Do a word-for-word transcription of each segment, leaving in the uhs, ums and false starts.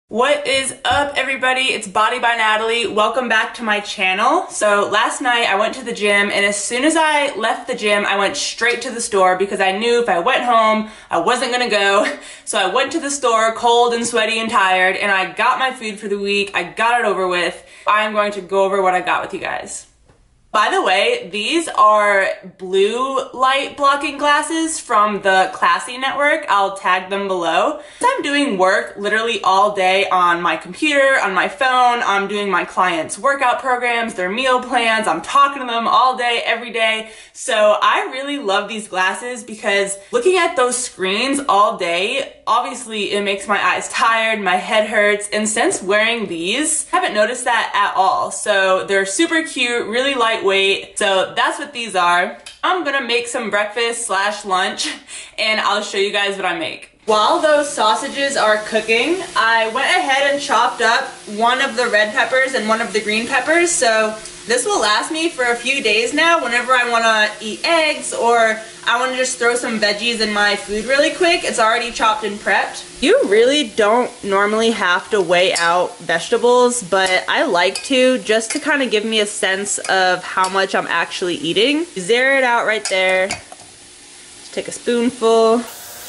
What is up, everybody? It's Body by Natalie. Welcome back to my channel. So last night I went to the gym, and as soon as I left the gym I went straight to the store because I knew if I went home I wasn't gonna go. So I went to the store cold and sweaty and tired, and I got my food for the week. I got it over with. I'm going to go over what I got with you guys. By the way, these are blue light blocking glasses from the Classy Network. I'll tag them below. I'm doing work literally all day on my computer, on my phone. I'm doing my clients' workout programs, their meal plans. I'm talking to them all day, every day. So I really love these glasses because looking at those screens all day, obviously it makes my eyes tired, my head hurts, and since wearing these, I haven't noticed that at all. So they're super cute, really lightweight. So that's what these are. I'm gonna make some breakfast slash lunch, and I'll show you guys what I make. While those sausages are cooking, I went ahead and chopped up one of the red peppers and one of the green peppers. So this will last me for a few days now whenever I wanna eat eggs or I wanna just throw some veggies in my food really quick. It's already chopped and prepped. You really don't normally have to weigh out vegetables, but I like to just to kind of give me a sense of how much I'm actually eating. Zero it out right there. Just take a spoonful.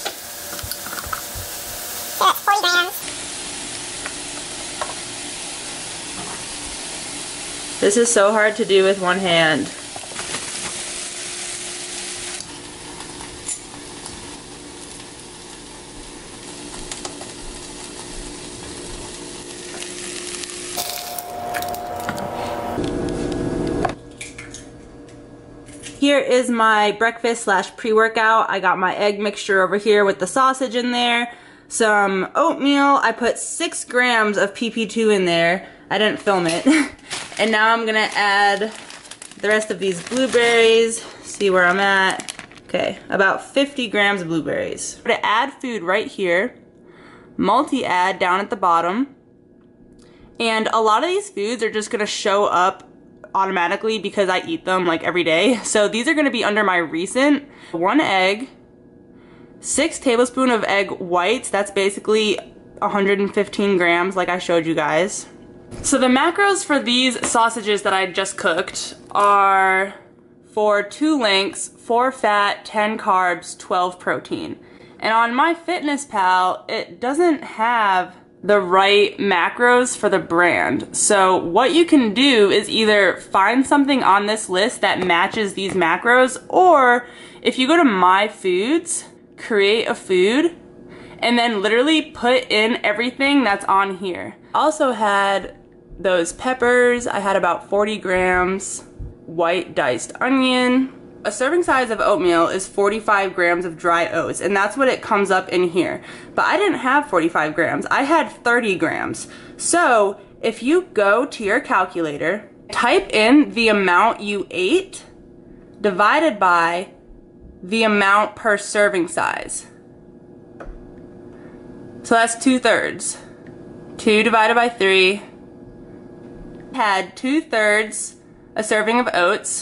Yeah, forty grams. This is so hard to do with one hand. Here is my breakfast slash pre-workout. I got my egg mixture over here with the sausage in there. Some oatmeal. I put six grams of P P two in there. I didn't film it. And now I'm gonna add the rest of these blueberries. See where I'm at. Okay, about fifty grams of blueberries. I'm gonna add food right here. Multi-add down at the bottom. And a lot of these foods are just gonna show up automatically because I eat them like every day. So these are gonna be under my recent. One egg. Six tablespoons of egg whites. That's basically one hundred fifteen grams like I showed you guys. So the macros for these sausages that I just cooked are for two lengths, four fat, ten carbs, twelve protein. And on MyFitnessPal, it doesn't have the right macros for the brand. So what you can do is either find something on this list that matches these macros, or if you go to My Foods, create a food, and then literally put in everything that's on here. Also had those peppers. I had about forty grams, white diced onion. A serving size of oatmeal is forty-five grams of dry oats, and that's what it comes up in here. But I didn't have forty-five grams, I had thirty grams. So if you go to your calculator, type in the amount you ate divided by the amount per serving size. So that's two thirds. Two divided by three. Had two thirds a serving of oats,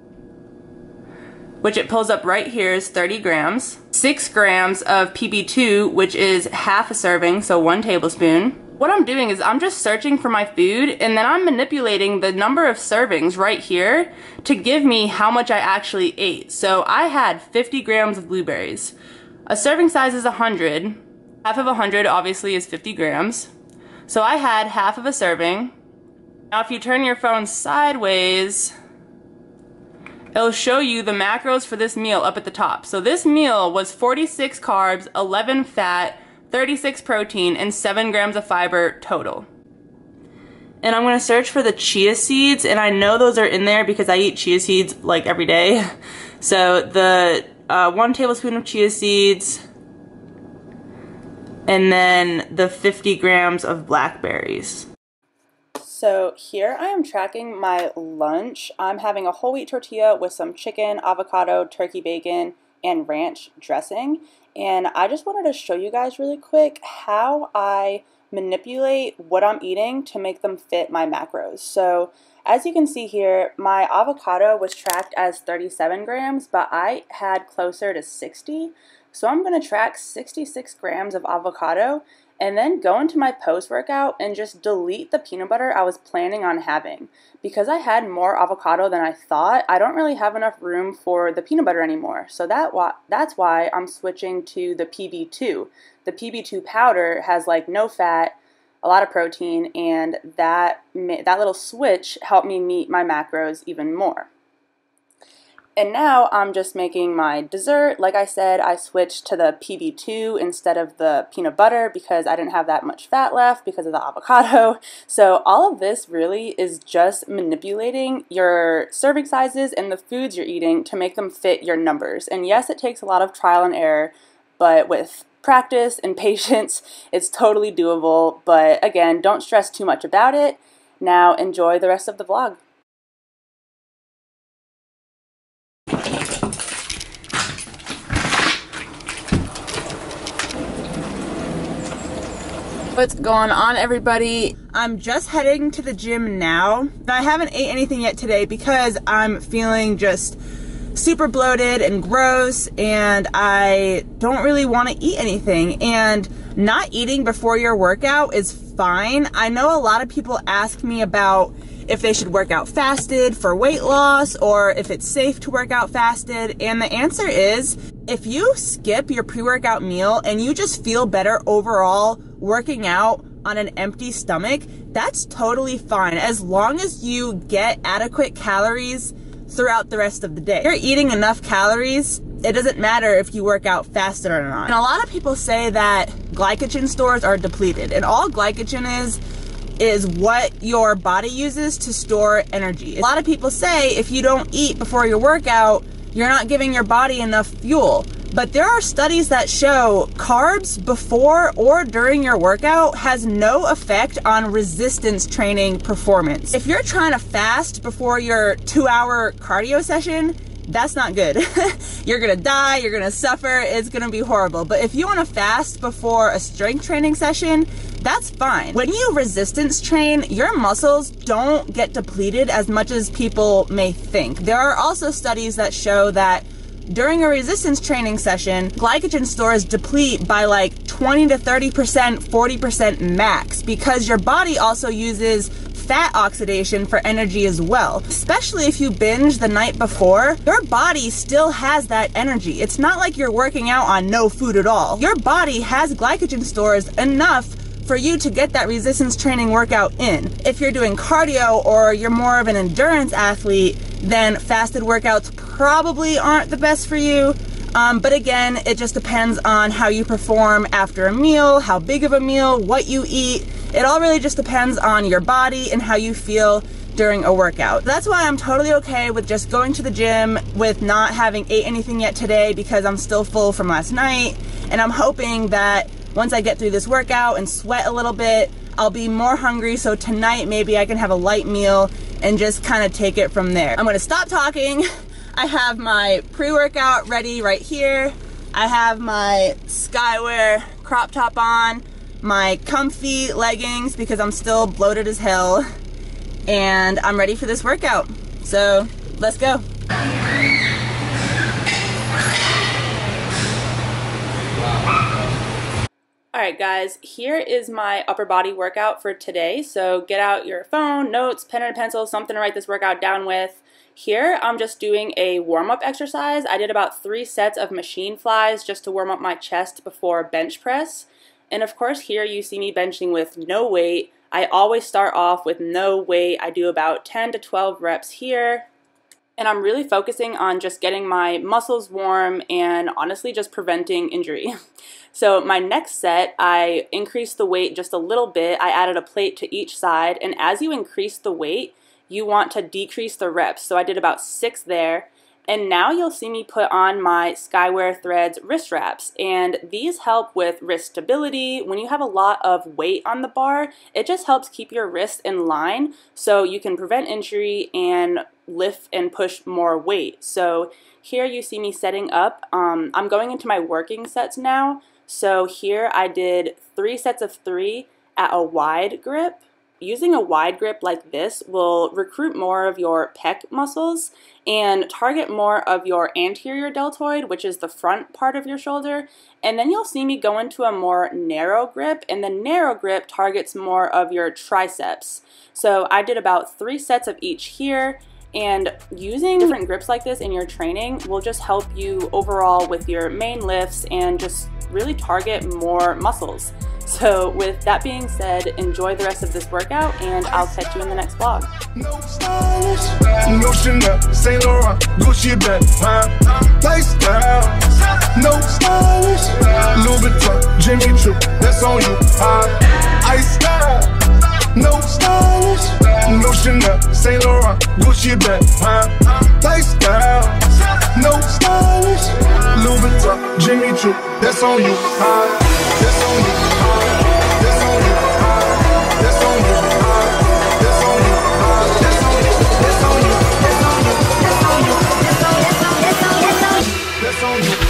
which it pulls up right here is thirty grams. Six grams of P P two, which is half a serving, so one tablespoon. What I'm doing is I'm just searching for my food, and then I'm manipulating the number of servings right here to give me how much I actually ate. So I had fifty grams of blueberries. A serving size is one hundred. Half of one hundred obviously is fifty grams. So I had half of a serving. Now if you turn your phone sideways, it'll show you the macros for this meal up at the top. So this meal was forty-six carbs, eleven fat, thirty-six protein, and seven grams of fiber total. And I'm gonna search for the chia seeds, and I know those are in there because I eat chia seeds like every day. So the uh, one tablespoon of chia seeds, and then the fifty grams of blackberries. So here I am tracking my lunch. I'm having a whole wheat tortilla with some chicken, avocado, turkey bacon, and ranch dressing. And I just wanted to show you guys really quick how I manipulate what I'm eating to make them fit my macros. So as you can see here, my avocado was tracked as thirty-seven grams, but I had closer to sixty. So I'm going to track sixty-six grams of avocado and then go into my post-workout and just delete the peanut butter I was planning on having. Because I had more avocado than I thought, I don't really have enough room for the peanut butter anymore. So that that's why I'm switching to the P B two. The P B two powder has like no fat, a lot of protein, and that, that little switch helped me meet my macros even more. And now I'm just making my dessert. Like I said, I switched to the P B two instead of the peanut butter because I didn't have that much fat left because of the avocado. So all of this really is just manipulating your serving sizes and the foods you're eating to make them fit your numbers. And yes, it takes a lot of trial and error, but with practice and patience, it's totally doable. But again, don't stress too much about it. Now enjoy the rest of the vlog. What's going on, everybody? I'm just heading to the gym now. I haven't ate anything yet today because I'm feeling just super bloated and gross, and I don't really want to eat anything. And not eating before your workout is fine. I know a lot of people ask me about if they should work out fasted for weight loss or if it's safe to work out fasted, and the answer is if you skip your pre-workout meal and you just feel better overall working out on an empty stomach, that's totally fine as long as you get adequate calories throughout the rest of the day. If you're eating enough calories, it doesn't matter if you work out fasted or not. And a lot of people say that glycogen stores are depleted, and all glycogen is is what your body uses to store energy. A lot of people say if you don't eat before your workout, you're not giving your body enough fuel. But there are studies that show carbs before or during your workout has no effect on resistance training performance. If you're trying to fast before your two hour cardio session, that's not good. You're gonna die, you're gonna suffer, it's gonna be horrible. But if you wanna fast before a strength training session, that's fine. When you resistance train, your muscles don't get depleted as much as people may think. There are also studies that show that during a resistance training session, glycogen stores deplete by like twenty to thirty percent, forty percent max, because your body also uses fat oxidation for energy as well. Especially if you binge the night before, your body still has that energy. It's not like you're working out on no food at all. Your body has glycogen stores enough for you to get that resistance training workout in. If you're doing cardio or you're more of an endurance athlete, then fasted workouts probably aren't the best for you. Um, but again, it just depends on how you perform after a meal, how big of a meal, what you eat. It all really just depends on your body and how you feel during a workout. That's why I'm totally okay with just going to the gym with not having ate anything yet today, because I'm still full from last night. And I'm hoping that once I get through this workout and sweat a little bit, I'll be more hungry, so tonight maybe I can have a light meal and just kind of take it from there. I'm gonna stop talking. I have my pre-workout ready right here. I have my Skyware crop top on, my comfy leggings because I'm still bloated as hell, and I'm ready for this workout. So let's go. Alright guys, here is my upper body workout for today. So get out your phone, notes, pen and pencil, something to write this workout down with. Here I'm just doing a warm-up exercise. I did about three sets of machine flies just to warm up my chest before bench press. And of course here you see me benching with no weight. I always start off with no weight. I do about ten to twelve reps here. And I'm really focusing on just getting my muscles warm and honestly just preventing injury. So my next set, I increased the weight just a little bit. I added a plate to each side, and as you increase the weight, you want to decrease the reps. So I did about six there. And now you'll see me put on my Skyware Threads wrist wraps, and these help with wrist stability. When you have a lot of weight on the bar, it just helps keep your wrists in line so you can prevent injury and lift and push more weight. So here you see me setting up. Um, I'm going into my working sets now. So here I did three sets of three at a wide grip. using a wide grip like this will recruit more of your pec muscles and target more of your anterior deltoid, which is the front part of your shoulder. And then you'll see me go into a more narrow grip, and the narrow grip targets more of your triceps. So I did about three sets of each here, and using different grips like this in your training will just help you overall with your main lifts and just really target more muscles. So with that being said, enjoy the rest of this workout, and I'll catch you in the next vlog. No stylish, no Chanel, Saint Laurent, Gucci bag, lifestyle. No stylish, Louis Vuitton, Jimmy Choo, that's on you. Ice style. No stylish, no Chanel, Saint Laurent, Gucci bag, lifestyle. No stylish, Louis Vuitton, Jimmy Choo, that's on you. That's on you. That's on you. That's on you. That's on you. That's on you. That's on you. That's on you. That's on you. That's on you. That's on you.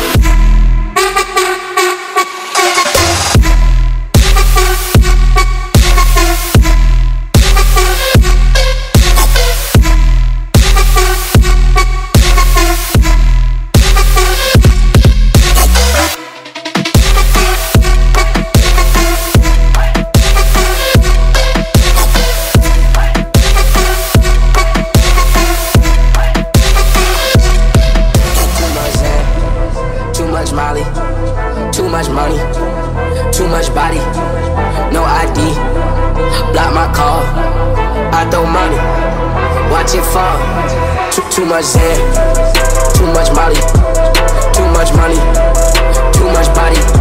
Too much money, too much body, no I D. Block my call, I throw money, watch it fall. Too, too much Zen, too much Molly, too much money, too much body.